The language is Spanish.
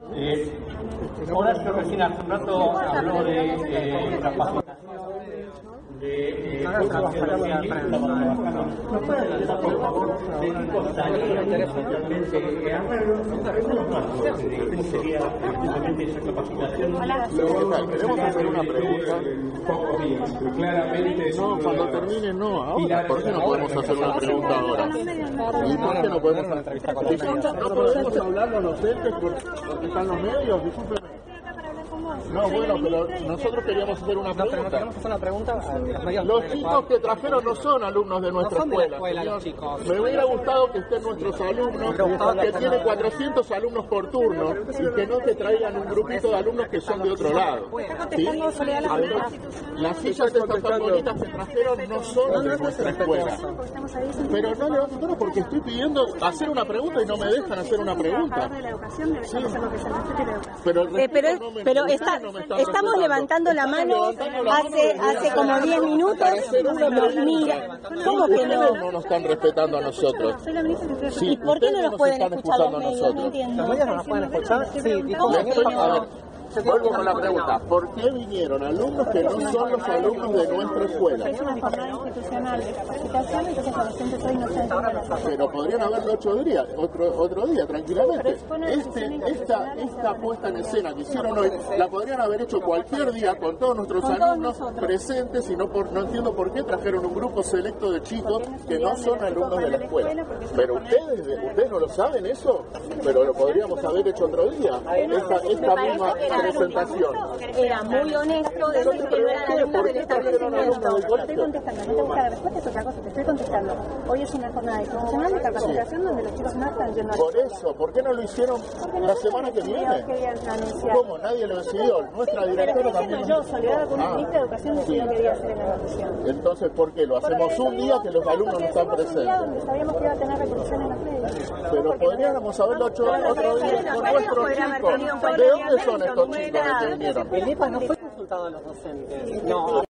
Horacio recién hace un rato habló de capacitación, de ¿no puede adelantar, por favor, de qué costaría inicialmente cómo sería precisamente esa capacitación? Queremos hacer una pregunta. Claramente no, cuando termine no, ahora. ¿Por qué no podemos hacer una pregunta ahora? ¿Y por qué no podemos hacer una entrevista con los medios? No podemos hablar con los entes porque están los medios, discúlpeme. No, bueno, pero nosotros queríamos hacer una pregunta. Queremos hacer una pregunta. Los chicos que trajeron no son alumnos de nuestra escuela. Los chicos. Me hubiera gustado que estén nuestros alumnos, que tiene 400 alumnos por turno, y que no te traigan un grupito de alumnos que son de otro lado. ¿Sí? Además, las sillas estas tan bonitas que trajeron no son de nuestra escuela. Pero no le vas a entrar porque estoy pidiendo hacer una pregunta y no me dejan hacer una pregunta. Sí. Pero estamos levantando la mano hace como 10 minutos. Nos mira. ¿Cómo que no? No nos están respetando a nosotros. Sí, ¿Y por qué no nos pueden escuchar los medios? No entiendo. ¿Los medios no nos pueden escuchar? Sí, dijo. Vuelvo con la pregunta. ¿Por qué vinieron alumnos que no son los alumnos de nuestra escuela? Es una jornada institucional de capacitación, entonces los docentes hoy no se entienden. Pero podrían haberlo otro día, tranquilamente. Esta puesta en escena que hicieron hoy, la podrían haber hecho cualquier día con todos nuestros alumnos presentes y no entiendo por qué trajeron un grupo selecto de chicos que no son alumnos de la escuela. Pero ustedes no lo saben eso, pero lo podríamos haber hecho otro día. Esta misma presentación. Era muy honesto decir que no eran alumnos del establecimiento. Estoy contestando, no te gusta la respuesta, es otra cosa, te estoy contestando. Hoy es una jornada institucional de capacitación donde los chicos no están yendo a... Por eso, ¿por qué no lo hicieron la semana que viene? ¿Cómo? Nadie lo decidió. Nuestra directora también. Yo, Soledad, como ministra de Educación, decidió que quería hacer en la notición. Entonces, ¿por qué? Lo hacemos un día que los alumnos no están presentes. Donde sabíamos que iba a tener repercusión en los medios. Pero podríamos haberlo hecho otro día con nuestros chicos. ¿De dónde son estos chicos que vinieron? El EPA no fue consultado a los docentes. No,